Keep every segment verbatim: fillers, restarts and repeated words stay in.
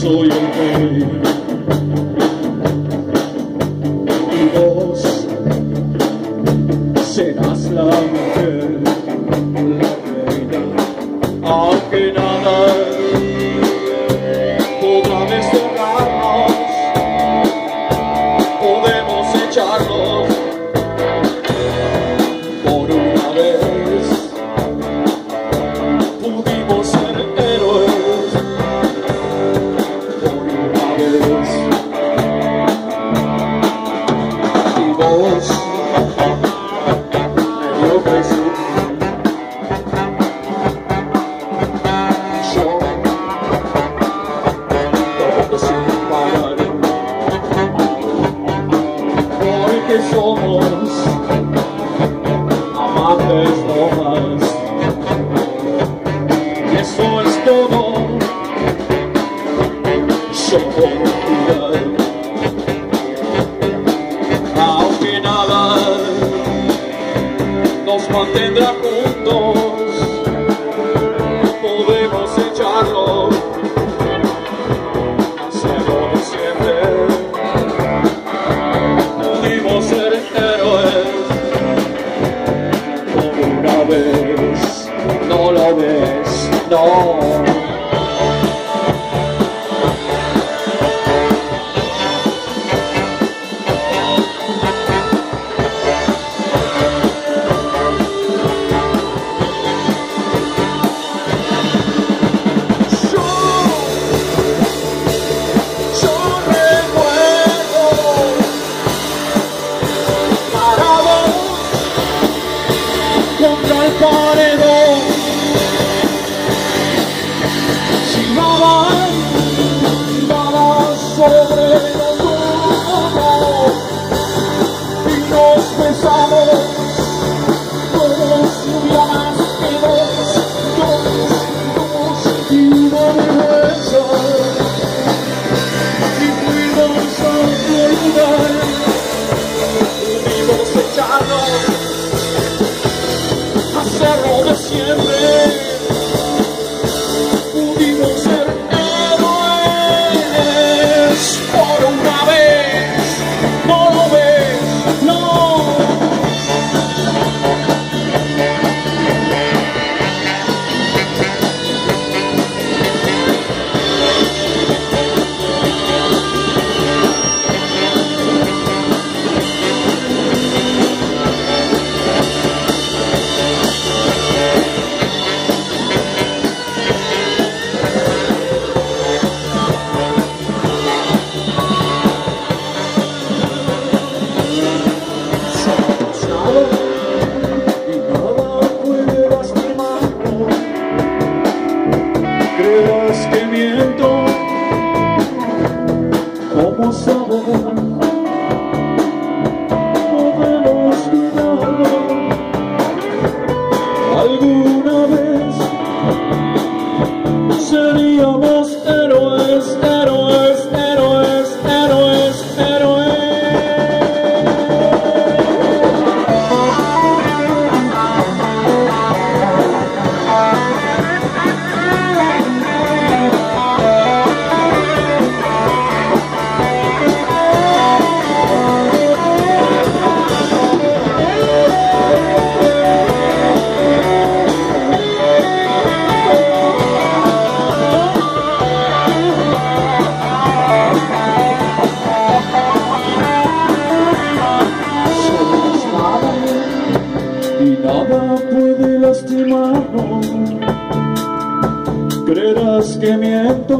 soy el rey y vos serás la mujer, la reina, aunque nada podrá desterrarnos, podemos echarnos por una vez, pudimos ser héroes por una vez, y vos medio Jesús, yo todo sin parar, porque somos amantes no más, y eso es todo. Yo puedo cuidar, aunque nada nos mantendrá juntos, podemos echarlo, hacerlo de siempre, pudimos ser héroes por una vez, no lo ves, no. Contra el paredón, sin nada, nada sobre nosotros, y nos besamos todos y más que dos, dos, dos y una vergüenza, y fuimos a otro lugar, pudimos echarnos, hacerlo de siempre, pudimos ser héroes por una vez, no lo ves, no. ¿Creas que miento? ¿Cómo saber? Podemos cuidarlo alguna vez. Seríamos héroes, héroes, héroes, héroes, héroes. Nada puede lastimarnos, creerás que miento,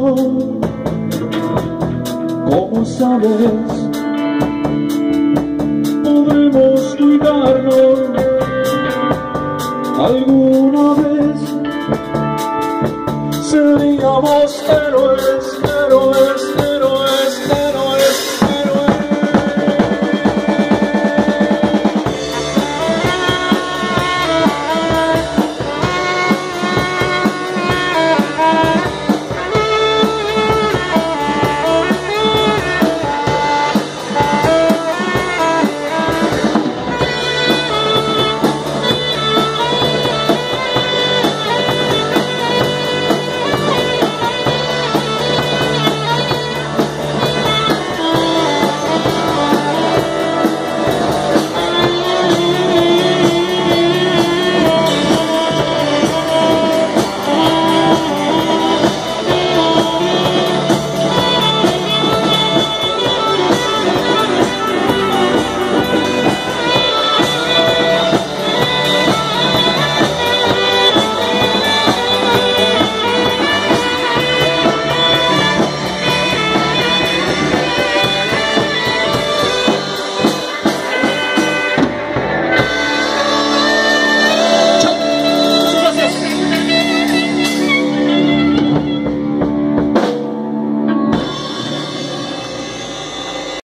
¿cómo sabes? Podremos cuidarnos alguna vez, seríamos